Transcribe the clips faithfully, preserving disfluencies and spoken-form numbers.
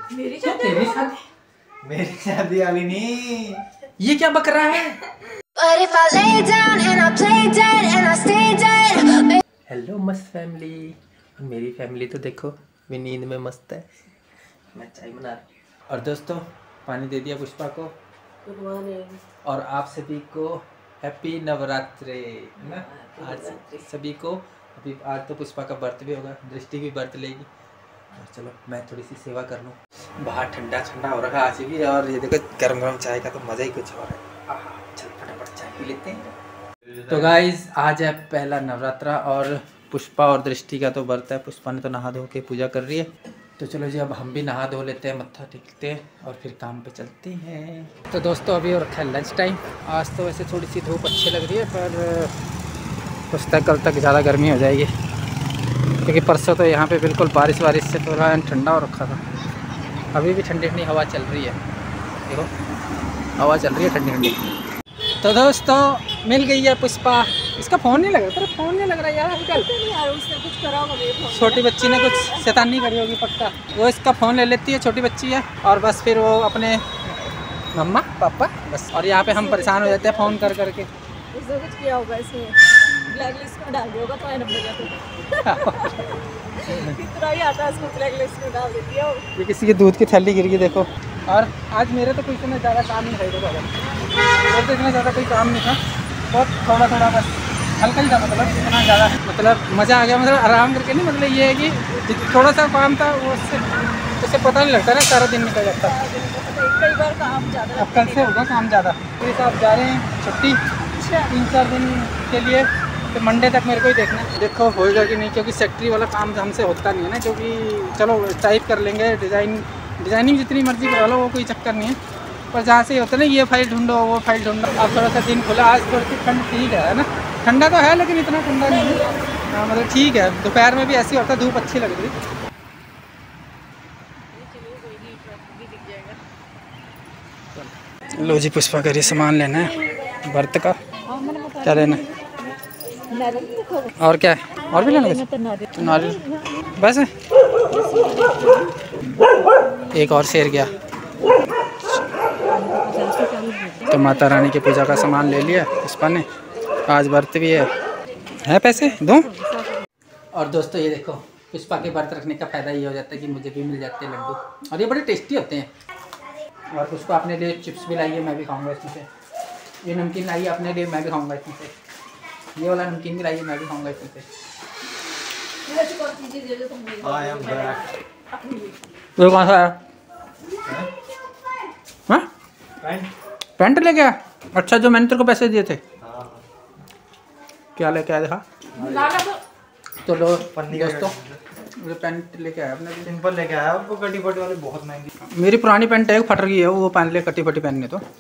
मेरी शादी तेरी शादी मेरी शादी वाली नहीं, ये क्या बक रहा है? हेलो मस्त फैमिली, मेरी फैमिली तो देखो भी नींद में मस्त है। मैं चाय बना रहा हूँ और दोस्तों पानी दे दिया पुष्पा को। Good morning. और आप सभी को हैप्पी नवरात्रि ना। आज सभी को अभी आज तो पुष्पा का बर्थ भी होगा, दृष्टि भी बर्थ लेगी। और चलो मैं थोड़ी सी सेवा कर लूँ। बाहर ठंडा ठंडा हो रहा आज भी, और ये देखो गरम गरम चाय का तो मज़ा ही कुछ और है। चल फटाफट चाय पी लेते हैं। तो गाइज आज है पहला नवरात्रा और पुष्पा और दृष्टि का तो बर्थ है। पुष्पा ने तो नहा धो के पूजा कर रही है, तो चलो जी अब हम भी नहा धो लेते हैं, मत्था टेकते हैं और फिर काम पे चलते हैं। तो दोस्तों अभी हो रखा है लंच टाइम। आज तो वैसे थोड़ी सी धूप अच्छी लग रही है, पर कुछ तक कल तक ज़्यादा गर्मी हो जाएगी, क्योंकि परसों तो यहाँ पे बिल्कुल बारिश वारिश से थोड़ा ठंडा हो रखा था। अभी भी ठंडी ठंडी हवा चल रही है, देखो हवा चल रही है ठंडी ठंडी। तो दोस्तों मिल गई है पुष्पा। इसका फ़ोन नहीं लग रहा, तेरा फ़ोन नहीं लग रहा यार आजकल। उसने कुछ करा होगा मेरे फोन। छोटी बच्ची ने कुछ शैतानी करी होगी पक्का। वो इसका फ़ोन ले लेती है, छोटी बच्ची है, और बस फिर वो अपने मम्मा पापा बस, और यहाँ पे हम परेशान हो जाते हैं फ़ोन कर करके। उसने कुछ किया होगा, इसमें ब्लैक लिस्ट में डाल दिया होगा तुम्हारे नंबर जाते। कितना ही आता है इसको ब्लैक लिस्ट में डाल देती है। ये किसी की दूध की थैली गिर गई देखो। और आज मेरे तो कोई इतना ज़्यादा काम नहीं है, देखो मेरे तो इतना ज़्यादा कोई काम नहीं था, बहुत थोड़ा थोड़ा बस हल्का ही था, मतलब इतना ज़्यादा मतलब मज़ा आ गया, मतलब आराम करके नहीं, मतलब ये है कि थोड़ा सा काम था वो, उससे उससे पता नहीं लगता ना, सारा दिन निकल जाता। कई बार काम ज़्यादा, अब कल से होगा काम ज़्यादा। फिर साहब जा रहे हैं छुट्टी तीन चार दिन के लिए, तो मंडे तक मेरे को ही देखना है, देखो होएगा कि नहीं, क्योंकि सेक्ट्री वाला काम हमसे होता नहीं है ना, क्योंकि चलो टाइप कर लेंगे, डिज़ाइन डिज़ाइनिंग जितनी मर्जी करा लो वो कोई चक्कर नहीं है, पर जहाँ से होता है ना ये फाइल ढूंढो वो फाइल ढूंढो। अब थोड़ा सा दिन खुला, आज थोड़ी सी ठंड ठीक है ना, ठंडा तो है लेकिन इतना ठंडा नहीं है, हाँ मतलब ठीक है। दोपहर में भी ऐसी होता है, धूप अच्छी लग रही। लो जी पुष्पा का ये सामान लेना है बर्त का। क्या लेना है और क्या है, और भी लेना कुछ? तो नारियल बस है, एक और शेर गया। तो माता रानी की पूजा का सामान ले लिया पुष्पा ने, आज व्रत भी है। है पैसे दो। और दोस्तों ये देखो पुष्पा के व्रत रखने का फ़ायदा ये हो जाता है कि मुझे भी मिल जाते हैं लड्डू, और ये बड़े टेस्टी होते हैं। और पुष्पा अपने लिए चिप्स भी लाई है, मैं भी खाऊंगा इसमें से। ये नमकीन लाई है अपने लिए, मैं भी खाऊंगा इसमें से। ये वाला नमकीन भी लाई है, मैं भी खाऊंगा इसमें से। वो कौन सा है? हाँ पैंट ले गया? अच्छा जो मैंने तेरे को पैसे दिए थे। क्या लेके आया देखा? तो लो दोस्तों ये पैंट लेके आया अपने, सिंपल लेके आया, आपको कटी फटी वाली बहुत महंगी। मेरी पुरानी पैंट है फट रही है, वो पहन ले कटी फटी पहनने तो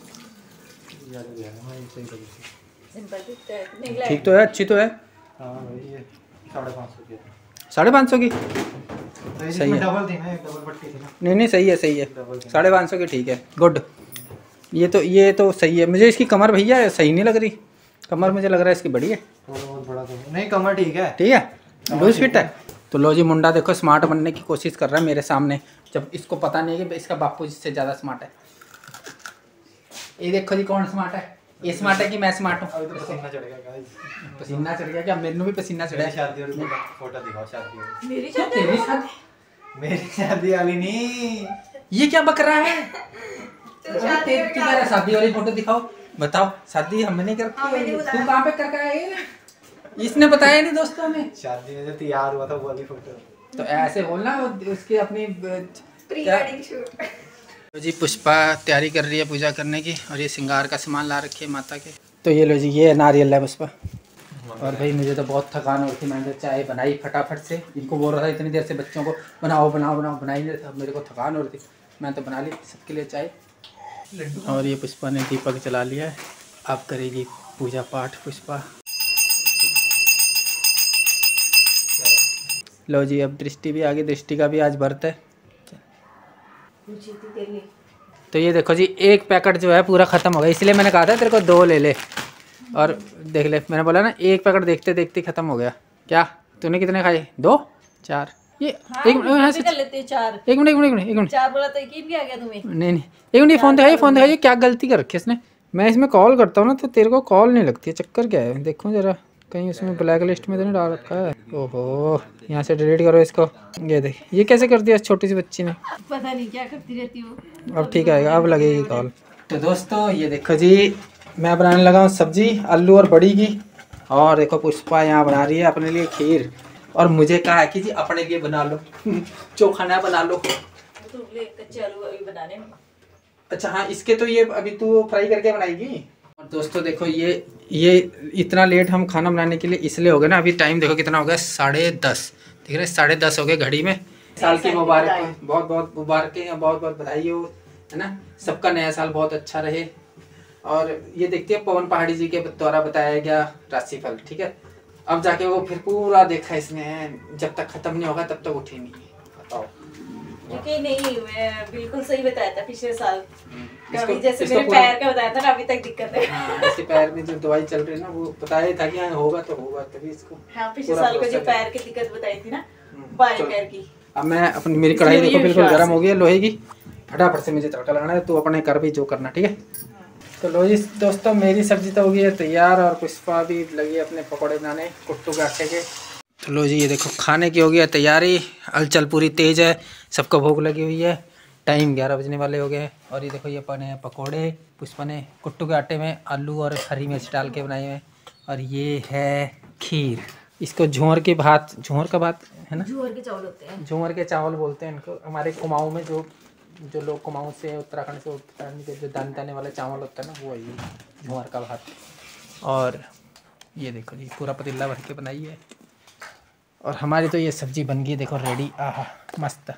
ठीक तो है, अच्छी तो है। साढ़े पाँच सौ की, साढ़े पाँच सौ की सही है। डबल थी ना, डबल पट्टी थी ना। नहीं नहीं सही है सही है, साढ़े पाँच सौ की ठीक है, गुड। ये तो ये तो सही है। मुझे इसकी कमर भैया सही नहीं लग रही, कमर मुझे लग रहा है इसकी बड़ी है। बहुत बड़ा तो नहीं, कमर ठीक है, ठीक है लूज फिट है। तो लो जी मुंडा देखो स्मार्ट बनने की कोशिश कर रहा है मेरे सामने, जब इसको पता नहीं है कि इसका बापू जिससे ज़्यादा स्मार्ट है। ये देखो जी कौन स्मार्ट है, ये स्मार्ट है कि मैं स्मार्ट हूँ। पसीना चढ़ गया गाइस, पसीना चढ़ गया क्या? मेरे भी पसीना चढ़ा। शादी वाली फोटो दिखाओ, शादी वाली। मेरी शादी तेरी शादी मेरी शादी वाली नहीं, ये क्या बक रहा है? तेरी शादी वाली फोटो दिखाओ, बताओ शादी हमने नहीं कर, तू कहाँ पे करके आया? इसने बताया नहीं दोस्तों में, शादी में जो तैयार हुआ था वो वाली फोटो। तो ऐसे बोलना उसकी अपनी प्री वेडिंग शूट। तो जी पुष्पा तैयारी कर रही है पूजा करने की, और ये श्रृंगार का सामान ला रखी है माता के। तो ये लो जी ये नारियल है पुष्पा। और भाई मुझे तो बहुत थकान हो रही थी, मैंने चाय बनाई फटाफट से, इनको बोल रहा था इतनी देर से बच्चों को बनाओ बनाओ बनाओ, बना ही नहीं था, मेरे को थकान हो रही थी, मैं तो बना ली सबके लिए चाय। और ये पुष्पा ने दीपक जला लिया है, अब करेगी पूजा पाठ पुष्पा। लो जी अब दृष्टि भी आ गई, दृष्टि का भी आज व्रत है। तो ये देखो जी एक पैकेट जो है पूरा ख़त्म हो गया, इसलिए मैंने कहा था तेरे को दो ले ले, और देख ले मैंने बोला ना एक पैकेट देखते देखते ख़त्म हो गया। क्या तूने कितने खाए? दो चार ये हाँ, एक मिनट यहाँ भी कर लेते हैं चार। एक मिनट एक मिनट एक मिनट चार बोला तो यकीन भी आ गया तुम्हें। नहीं नहीं एक मिनट फ़ोन दिखाइए फ़ोन दिखाइए क्या गलती कर रखी है इसने। मैं इसमें कॉल करता हूँ ना तो तेरे को कॉल नहीं लगती है, चक्कर क्या है? देखो जरा कहीं उसमें ब्लैक लिस्ट में तो नहीं डाल रखा है। ओहो यहाँ से डिलीट करो इसको। ये देख ये कैसे कर दिया इस छोटी सी बच्ची ने। पता नहीं क्या करती रहती हो। अब ठीक आएगा, अब लगेगी कॉल। तो दोस्तों ये देखो जी मैं बनाने लगा हूँ सब्जी आलू और बड़ी की। और देखो पुष्पा यहाँ बना रही है अपने लिए खीर। और मुझे कहा है कि जी अपने लिए बना लो चोखा ना बना लो। तो कच्चे आलू अभी बनाने में। अच्छा हाँ इसके तो ये अभी तू फ्राई करके बनाएगी। और दोस्तों देखो ये ये इतना लेट हम खाना बनाने के लिए इसलिए हो गए ना। अभी टाइम देखो कितना हो गया, साढ़े दस। देख रहे साढ़े दस हो गए घड़ी में। साल की मुबारक, बहुत बहुत मुबारकें हैं, बहुत बहुत बधाई हो, है ना। सबका नया साल बहुत अच्छा रहे। और ये देखते हैं पवन पहाड़ी जी के द्वारा बताया गया राशिफल, ठीक है। अब जाके वो फिर पूरा देखा इसने, जब तक खत्म नहीं होगा तब तक उठे नहीं। बताओ क्योंकि नहीं मैं बिल्कुल सही बताया था पिछले साल। इसको, कभी जैसे इसको मेरे पैर का बताया था ना, अभी तक दिक्कत है। हाँ, इसके पैर में जो दवाई चल रही है ना वो बताया था कि हाँ होगा तो होगा, तभी इसको। हाँ पिछले साल को जो पैर की दिक्कत बताई थी ना, बाएं पैर की। अब मैं अपनी मेरी कढ़ाई देखो बिल्कुल गर्म हो गई है लोहे की। फटाफट से मुझे तड़का लगाना है, तो अपने कर भी जो करना, ठीक है। तो लो जी दोस्तों मेरी सब्जी तो हो गई है तैयार और पुष्पा भी लगी है अपने पकौड़े बनाने कुट्टू के आटे के। तो लो जी ये देखो खाने की हो गई है तैयारी। हलचल पूरी तेज़ है, सबको भूख लगी हुई है। टाइम ग्यारह बजने वाले हो गए। और ये देखो ये बने हैं पकौड़े, पुष्पा ने कुट्टू के आटे में आलू और हरी मिर्च डाल के बनाए हुए। और ये है खीर, इसको झूमर के भात, झूमर का भात है ना, झूमर के चावल होते हैं, झूमर के चावल बोलते हैं इनको। हमारे कुमाऊँ में जो जो लोग कुमाऊँ से उत्तराखंड से उत्तराखंड के जो दाने दाने वाले चावल होता है ना वो ये झूमर का भात। और ये देखो जी पूरा पतीला भर के बनाई है। और हमारी तो ये सब्जी बन गई देखो रेडी। आहा मस्त।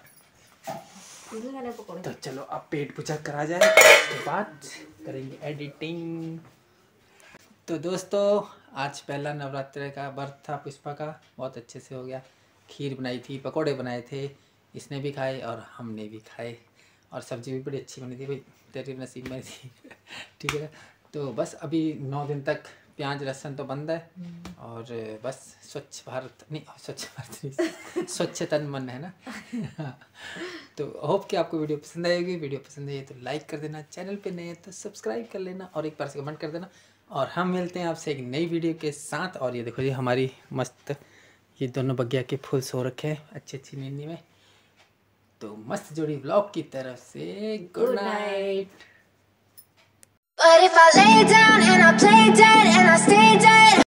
तो चलो अब पेट पूजा करा जाए, उसके बाद करेंगे एडिटिंग। तो दोस्तों आज पहला नवरात्र का व्रत था पुष्पा का, बहुत अच्छे से हो गया। खीर बनाई थी, पकोड़े बनाए थे, इसने भी खाए और हमने भी खाए। और सब्जी भी बड़ी अच्छी बनी थी भाई, तेरी नसीब में थी ठीक है। तो बस अभी नौ दिन तक प्याज लहसुन तो बंद है। और बस स्वच्छ भारत नहीं, स्वच्छ भारत नहीं स्वच्छ तन मन है ना तो होप कि आपको वीडियो पसंद आएगी। वीडियो पसंद आई तो लाइक कर देना, चैनल पे नए तो सब्सक्राइब कर लेना और एक बार से कमेंट कर देना। और हम मिलते हैं आपसे एक नई वीडियो के साथ। और ये देखो जी हमारी मस्त ये दोनों बगिया के फूल सो रखे हैं अच्छी अच्छी नींद में। तो मस्त जोड़ी व्लॉग की तरफ से good night. But if I lay down and I play dead and I stay dead